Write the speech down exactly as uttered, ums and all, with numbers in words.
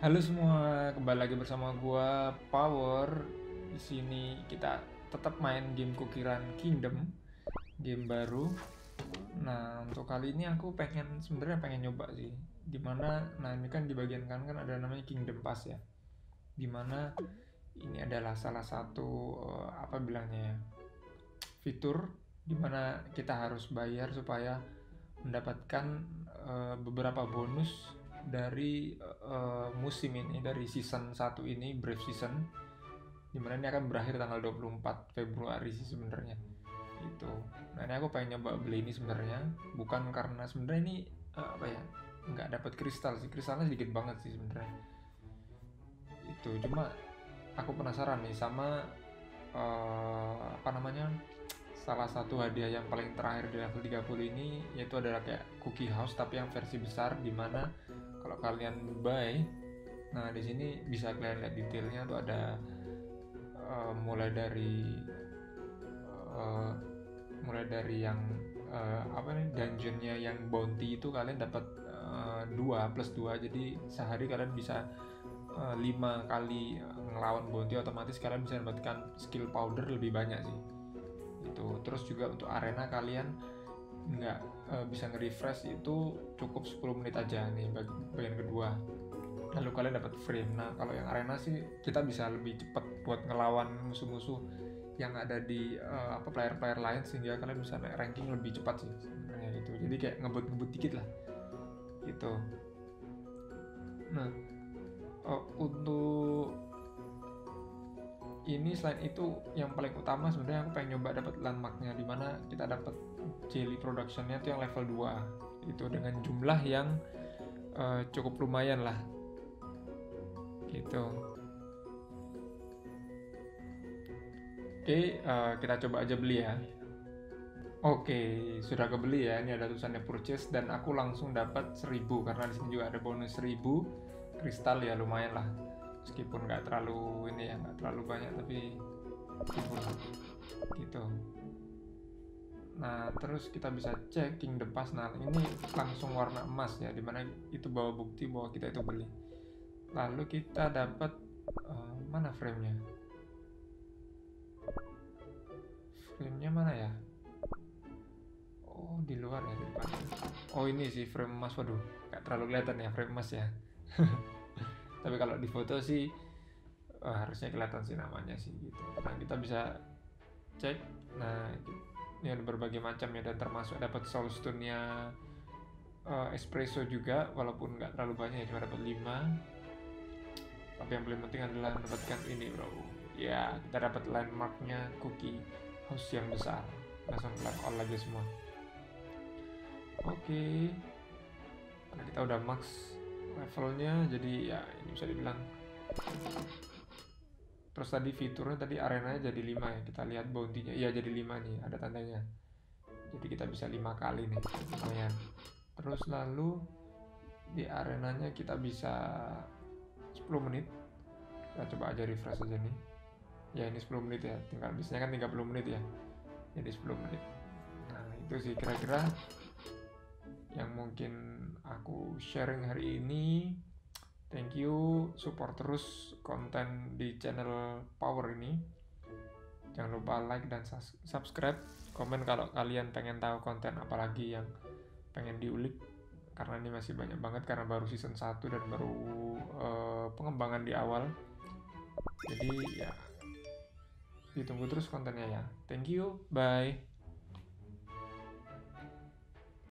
Halo semua, kembali lagi bersama gua Power. Di sini kita tetap main game Kukiran Kingdom, game baru. Nah, untuk kali ini aku pengen sebenarnya pengen nyoba sih. Dimana, nah ini kan di bagian kanan kan ada namanya Kingdom Pass ya. Dimana ini adalah salah satu eh, apa bilangnya ya, fitur dimana kita harus bayar supaya mendapatkan uh, beberapa bonus dari uh, musim ini, dari season satu ini, Brave Season, dimana ini akan berakhir tanggal dua puluh empat Februari sih sebenarnya itu. Nah ini aku pengen nyoba beli ini sebenarnya, bukan karena sebenarnya ini uh, apa ya, nggak dapat kristal sih, kristalnya sedikit banget sih sebenarnya itu. Cuma aku penasaran nih sama uh, apa namanya, salah satu hadiah yang paling terakhir di level tiga puluh ini, yaitu adalah kayak cookie house tapi yang versi besar, dimana kalau kalian buy, nah di sini bisa kalian lihat detailnya tuh ada uh, mulai dari uh, mulai dari yang uh, apa nih, dungeonnya yang bounty itu kalian dapat uh, dua plus dua, jadi sehari kalian bisa uh, lima kali ngelawan bounty, otomatis kalian bisa mendapatkan skill powder lebih banyak sih itu. Terus juga untuk arena kalian nggak uh, bisa nge-refresh, itu cukup sepuluh menit aja nih bagi bagian kedua, lalu kalian dapat frame. Nah kalau yang arena sih kita bisa lebih cepat buat ngelawan musuh-musuh yang ada di uh, apa player-player lain, sehingga kalian bisa naik ranking lebih cepat sih sebenarnya gitu. Jadi kayak ngebut-ngebut dikit lah gitu. Nah uh, untuk ini selain itu yang paling utama sebenarnya aku pengen nyoba dapat landmarknya, dimana kita dapat jelly productionnya tuh yang level dua itu, dengan jumlah yang uh, cukup lumayan lah gitu. Oke, uh, kita coba aja beli ya. Oke, sudah kebeli ya. Ini ada tulisannya purchase dan aku langsung dapat seribu, karena di sini juga ada bonus seribu kristal ya, lumayan lah. Meskipun nggak terlalu ini ya, nggak terlalu banyak, tapi meskipun gitu. Nah, terus kita bisa cek Kingdom Pass. Nah, ini langsung warna emas ya, dimana itu bawa bukti bahwa kita itu beli. Lalu kita dapat uh, mana frame-nya? Frame-nya mana ya? Oh, di luar ya, di depan. Oh, ini sih frame emas. Waduh, nggak terlalu kelihatan ya frame emas ya. Tapi kalau di foto sih uh, harusnya kelihatan sih namanya sih gitu. Nah, kita bisa cek. Nah, ini ada berbagai macam ya, dan termasuk dapat soul stone-nya uh, espresso juga, walaupun nggak terlalu banyak ya, cuma dapat lima. Tapi yang paling penting adalah mendapatkan ini bro. Ya, kita dapat landmarknya cookie house yang besar. Langsung claim all lagi semua. Oke, karena kita udah max levelnya, jadi ya ini bisa dibilang. Terus tadi fiturnya tadi arenanya jadi lima ya, kita lihat bounty-nya. Iya jadi lima nih, ada tandanya. Jadi kita bisa lima kali nih, lumayan. Terus lalu di arenanya kita bisa sepuluh menit. Kita coba aja refresh aja nih. Ya ini sepuluh menit ya, tinggal biasanya kan tiga puluh menit ya. Jadi sepuluh menit. Nah, itu sih kira-kira yang mungkin aku sharing hari ini. Thank you, support terus konten di channel Power ini. Jangan lupa like dan subscribe. Komen kalau kalian pengen tahu konten apalagi yang pengen diulik, karena ini masih banyak banget, karena baru season satu dan baru uh, pengembangan di awal. Jadi ya ditunggu terus kontennya ya. Thank you, bye.